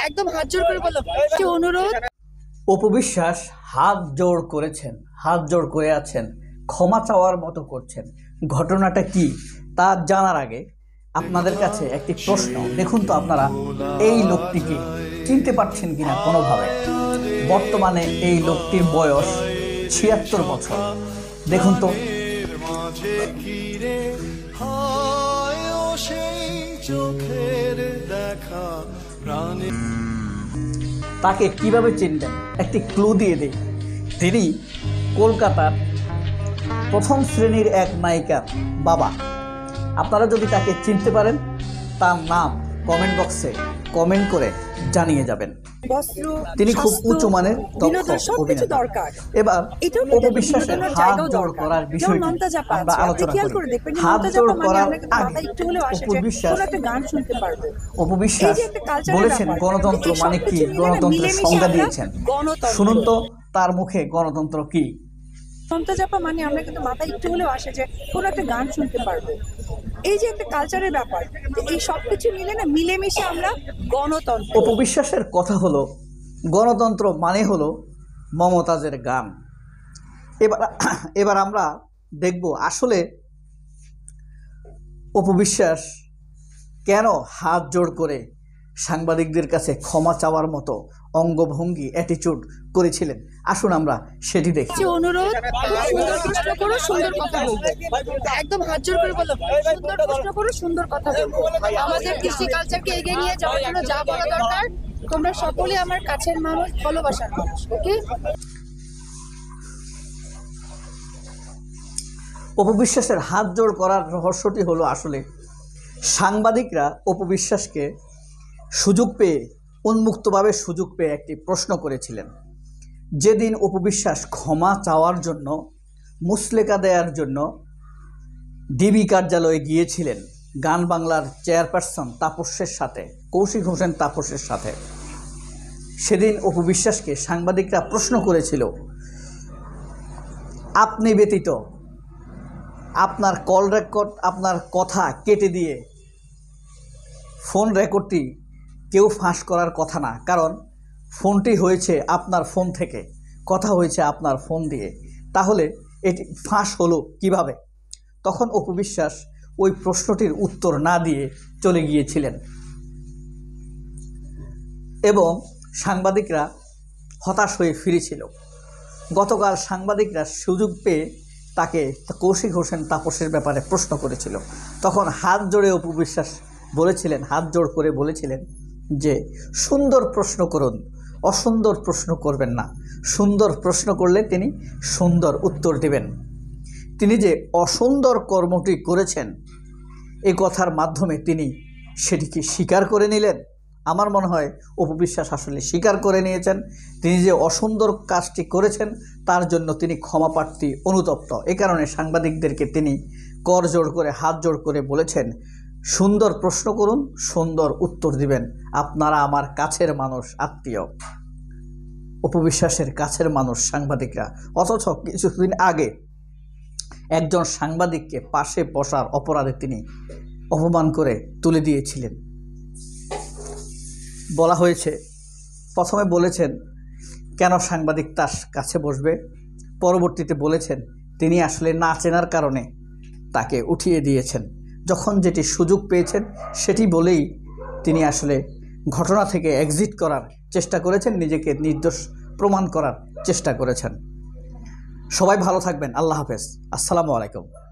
একদম হাত জোড় করে বললাম কি অনুরোধ। অপু বিশ্বাস হাত জোড় করেছেন, হাত জোড় করে আছেন, ক্ষমা চাওয়ার মতো করছেন। ঘটনাটা কি তা জানার আগে আপনাদের কাছে একটি প্রশ্ন। দেখুন তো আপনারা এই লোকটিকে চিনতে পারছেন কিনা কোনোভাবে। বর্তমানে এই লোকটির বয়স ৭৬ বছর। দেখুন তো তাকে কিভাবে চিনবেন, একটি ক্লু দিয়ে দিই। তিনি কলকাতার প্রথম শ্রেণীর এক নায়িকার বাবা। আপনারা যদি তাকে চিনতে পারেন তার নাম কমেন্ট বক্সে কমেন্ট করে জানিয়ে যাবেন। তিনি খুব উঁচু মানের দক্ষ অভিনেতা। এবার অপু বিশ্বাসের হাত জোড় করার বিষয়টি আমরা আলোচনা করি। হাত জোড় করার আগে অপু বিশ্বাস বলেছেন গণতন্ত্র মানে কি, গণতন্ত্রের সংজ্ঞা দিয়েছেন। শুনুন তো তার মুখে গণতন্ত্র কি। চাপা মানে আমরা কিন্তু মাথায় একটু হলেও আসে যে কোনো একটা গান শুনতে পারবো। এই যে একটা কালচারের ব্যাপার, এই সবকিছু মিলে না মিলেমিশে আমরা গণতন্ত্র। অপু বিশ্বাসের কথা হলো গণতন্ত্র মানে হলো মমতাজের গান। এবার আমরা দেখব আসলে অপু বিশ্বাস কেন হাত জোড় করে সাংবাদিকদের কাছে ক্ষমা চাওয়ার মতো অঙ্গভঙ্গি অ্যাটিটিউড করেছিলেন। আসুন আমরা সেটি দেখি। অনুরোধ, সুন্দর প্রশ্ন করো, সুন্দর কথা বলবো। একদম হাত জোড় করে বললাম সুন্দর প্রশ্ন করো, সুন্দর কথা বলবো। আমাদের কৃষি কালচারকে এগিয়ে নিয়ে যাওয়ার জন্য যা বলা দরকার, তোমরা সকলে আমার কাছের মানুষ, ভালোবাসার মানুষ। ওকে। অপু বিশ্বাসের হাত জোড় করার রহস্যটি হলো আসলে সাংবাদিকরা অপু বিশ্বাসকে সুযোগ পেয়ে, উন্মুক্তভাবে সুযোগ পেয়ে একটি প্রশ্ন করেছিলেন। যেদিন অপু বিশ্বাস ক্ষমা চাওয়ার জন্য, মুচলেকা দেওয়ার জন্য ডিবি কার্যালয়ে গিয়েছিলেন গান বাংলার চেয়ারপারসন তাপসের সাথে, কৌশিক হোসেন তাপসের সাথে, সেদিন অপু বিশ্বাসকে সাংবাদিকরা প্রশ্ন করেছিল, আপনি ব্যতীত আপনার কল রেকর্ড, আপনার কথা কেটে দিয়ে ফোন রেকর্ডটি কেউ ফাঁস করার কথা না, কারণ ফোনটি হয়েছে আপনার ফোন থেকে, কথা হয়েছে আপনার ফোন দিয়ে, তাহলে এটি ফাঁস হলো কিভাবে? তখন অপু বিশ্বাস ওই প্রশ্নটির উত্তর না দিয়ে চলে গিয়েছিলেন এবং সাংবাদিকরা হতাশ হয়ে ফিরেছিল। গতকাল সাংবাদিকরা সুযোগ পেয়ে তাকে কৌশিক হোসেন তাপসের ব্যাপারে প্রশ্ন করেছিল। তখন হাত জোড়ে অপু বিশ্বাস বলেছিলেন, হাত জোড় করে বলেছিলেন যে সুন্দর প্রশ্ন করুন, অসুন্দর প্রশ্ন করবেন না। সুন্দর প্রশ্ন করলে তিনি সুন্দর উত্তর দেবেন। তিনি যে অসুন্দর কর্মটি করেছেন এই কথার মাধ্যমে তিনি সেটিকে স্বীকার করে নিলেন। আমার মনে হয় অপু বিশ্বাস আসলে স্বীকার করে নিয়েছেন তিনি যে অসুন্দর কাজটি করেছেন, তার জন্য তিনি ক্ষমাপ্রার্থী, অনুতপ্ত। এ কারণে সাংবাদিকদেরকে তিনি করজোড় করে, হাত জোড় করে বলেছেন, সুন্দর প্রশ্ন করুন, সুন্দর উত্তর দিবেন। আপনারা আমার কাছের মানুষ, আত্মীয়। অপু বিশ্বাসের কাছের মানুষ সাংবাদিকরা, অথচ কিছুদিন আগে একজন সাংবাদিককে পাশে বসার অপরাধে তিনি অপমান করে তুলে দিয়েছিলেন। বলা হয়েছে, প্রথমে বলেছেন কেন সাংবাদিক তার কাছে বসবে, পরবর্তীতে বলেছেন তিনি আসলে না চেনার কারণে তাকে উঠিয়ে দিয়েছেন। যখন যেটি সুযোগ পেয়েছেন সেটি বলেই তিনি আসলে ঘটনা থেকে এক্সিট করার চেষ্টা করেছেন, নিজেকে নির্দোষ প্রমাণ করার চেষ্টা করেছেন। সবাই ভালো থাকবেন। আল্লাহ হাফেজ। আসসালামু আলাইকুম।